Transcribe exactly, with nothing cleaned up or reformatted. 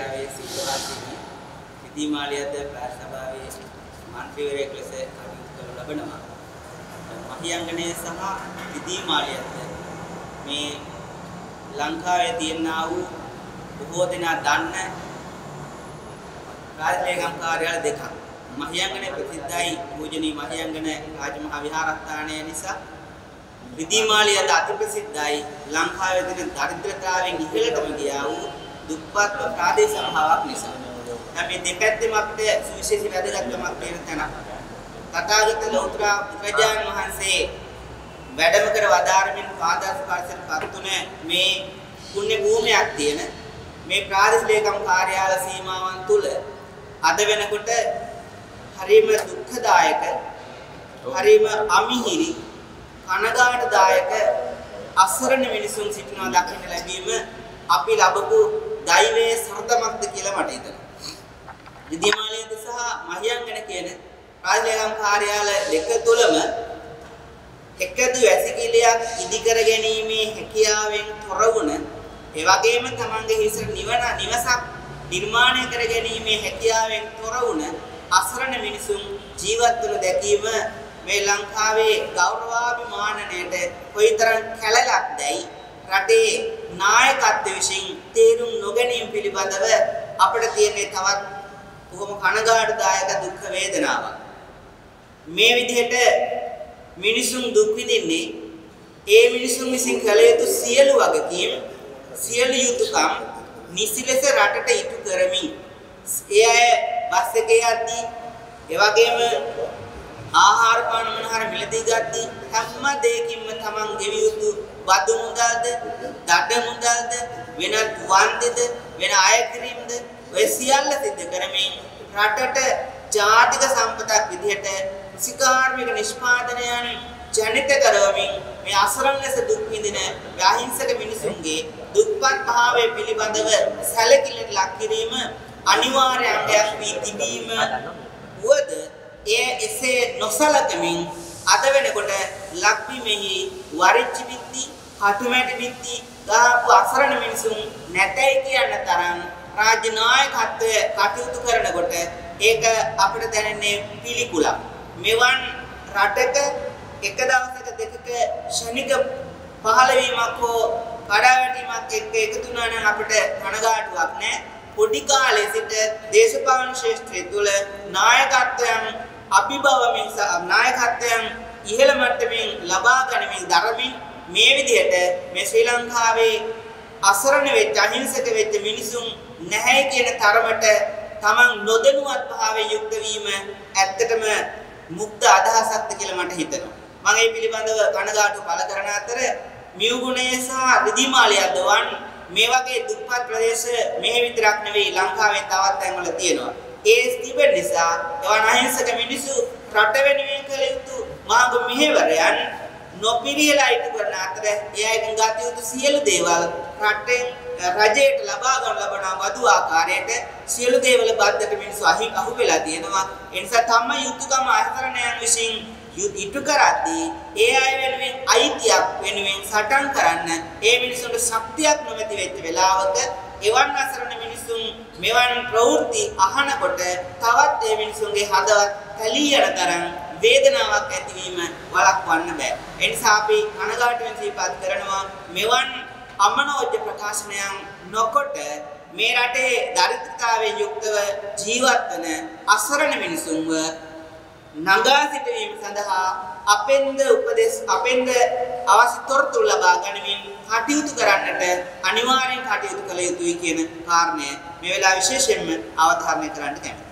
ඒරියාවේ සිටවාසිනි විධිමාලියද ප්‍රාර්ථ සභාවේ මන්ත්‍රීවරයෙක් ලෙස කටයුතු කරනු ලබනවා. මහියංගනය සහ විධිමාලියද මේ ලංකාවේ තියෙනා වූ බොහෝ දෙනා දන්න රාජලේකම් කාර්යාල දෙකක්. මහියංගනය ප්‍රසිද්ධයි පූජනීය මහියංගන රාජමහා විහාරස්ථානය නිසා. විධිමාලියද අති ප්‍රසිද්ධයි ලංකාවේ තියෙන දරිද්‍රතාවයෙන් ඉහළටම ගියා වූ දුප්පත් ප්‍රාදේශීය සභාවක් නිසා. අපි දෙපැත්තෙම අපිට සුවිශේෂී වැදගත්කමක් තියෙන තැනක්. තථාගත ලෞතර බුදුරජාණන් වහන්සේ වැඩම කර වදාරමින් පාදස්පර්ශයෙන් පත්තුන මේ පුණ්‍ය භූමියක් තියෙන මේ ප්‍රාදේශීය ලේකම් කාර්යාල සීමාවන් තුල අද වෙනකොට හරිම දුක්ඛදායක හරිම අමිහිරි කනගාටුදායක අසරණ මිනිසුන් සිටිනවා දකින්න ලැබීම අපි ලැබපු දෛවයේ සරදමක්ද කියලා මට හිතෙනවා. විධිමාලියද සහ මහියංගන කියන රාජලේකම් කාර්යාල දෙක තුලම එකදු වැසිකිළියක් ඉදි කර ගැනීමේ හැකියාවෙන් තොර වුණ ඒ වගේම තමන්ගේ හිස නිවන නිවසක් නිර්මාණය කර ගැනීමේ හැකියාවෙන් තොර වුණ අසරණ මිනිසුන් ජීවත් වන දැකීම මේ ලංකාවේ ගෞරවාභිමානණයට කොයිතරම් කැළලක්දයි රටේ නායකත්ව විසින් තේරුම් නොගැනීම පිළිබඳව අපිට තියෙන තවත් කොහොම කනගාටුදායක දුක් වේදනාවක්. මේ විදිහට මිනිසුන් දුක් විඳින්නේ ඒ මිනිසුන් විසින් කළ යුතු සියලු වගකීම් සියලු යුතුයකම් නිසි ලෙස රටට ඉටු කරමින් ඒ අය බස් එකේ යද්දී ඒ වගේම ආහාර පාන මොනහර මිලදී ගද්දී හැම දෙයකින්ම තමන් ගෙවිය යුතු බදු මුදල්ද දඩ මුදල්ද වෙනත් වන්දිද වෙන අය කිරීමද ඔය සියල්ල සිද්ධ කරමින් රටට ජාතික සම්පතක් විදිහට කෘෂිකාර්මික නිෂ්පාදනයන් ජනිත කරවමින් මේ අසරණ ලෙස දුක් විඳින අහිංසක මිනිසුන්ගේ දුක්පත් භාවය පිළිබඳව සැලකිල්ලට ලක් කිරීම අනිවාර්ය අංගයක් වී තිබීම වුවද ඒ එසේ නොසලකමින් අද වෙනකොට ලක්බිමෙහි වරිච්චි බිත්ති කටුමැටි බිත්ති ගහපු අසරණ මිනිසුන් නැතයි කියන තරම් රාජ්‍ය නායකත්වය කටයුතු කරනකොට ඒක අපිට දැනෙන්නේ පිළිකුලක්. මෙවන් රටක එක දවසක දෙකක ශනික පහළවීමක් හෝ කඩාවැටීමක් එක්ක එකතු වුණා නම් අපිට කනගාටුවක් නැහැ. පොඩි කාලේ සිට දේශපාලන ක්ෂේත්‍රය තුළ නායකත්වයන් අභිබවමින් නායකත්වයන් ඉහළ මට්ටමින් ලබා ගනිමින් ධර්මින් මේ විදිහට මේ ශ්‍රී ලංකාවේ අසරණ වෙච්ච අහිංසක වෙච්ච මිනිසුන් නැහැ කියන තරමට තමන් නොදැනුවත් භාවයෙන් යුක්ත වීම ඇත්තටම මුක්ත අදහසක්ද කියලා මට හිතෙනවා. මම මේ පිළිබඳව කනගාටු පළ කරන අතර මියුගුණය සහ විධිමාලියද වන් මේ වගේ දුප්පත් ප්‍රදේශ මෙහි විතරක් නෙවෙයි ලංකාවේ තවත් තැන්වල තියෙනවා. ඒ තිබෙන නිසා එවන් අහිංසක මිනිසු රට වෙනුවෙන් කළ යුතු මාගු මෙහෙවරයන් නොපිරියලා ඉටු කරන අතර එයයින් ගත යුතු සියලු දේවල් රටෙන් රජයට ලබා ගන්න ලබන වදු ආකාරයට සියලු දේවල් බද්දට මිනිස්සු අහි අහු වෙලා තියෙනවා. ඒ නිසා තම යුතුයකම අහිතරණයන් විසින් ඉටු කරද්දී ඒ අය වෙනුවෙන් අයිතියක් වෙනුවෙන් සටන් කරන්න ඒ මිනිසුන්ට ශක්තියක් නොමැති වෙච්ච වෙලාවක එවන් අසරණ මිනිසුන් මෙවන් ප්‍රවෘත්ති අහනකොට තවත් ඒ මිනිසුන්ගේ හදවත් පැලී යන තරම් වේදනාවක් ඇතිවීම වළක්වන්න බෑ. ඒ නිසා අපි කනගාටුවෙන් සිහිපත් කරනවා මෙවන් අමනෝජ්‍ය ප්‍රකාශනයන් නොකොට මේ රටේ දරිද්‍රතාවයෙන් යුක්තව ජීවත් වන අසරණ මිනිසුන්ව නගා සිටවීම සඳහා අපෙන්ද උපදෙස් අපෙන්ද අවශ්‍ය තොරතුරු ලබා ගනිමින් කටයුතු කරන්නට අනිවාර්යෙන් කටයුතු කළ යුතුයි කියන කාරණය මේ වෙලාව විශේෂයෙන්ම අවධාරණය කරන්න කැමතියි.